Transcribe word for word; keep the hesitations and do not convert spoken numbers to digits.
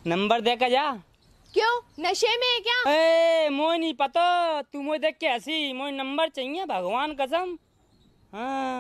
Number दे के जा। क्यों, नशे में है क्या? ए मोय नहीं पता, तू मोय देख के हंसी, मोय नंबर चाहिए भगवान कसम। हाँ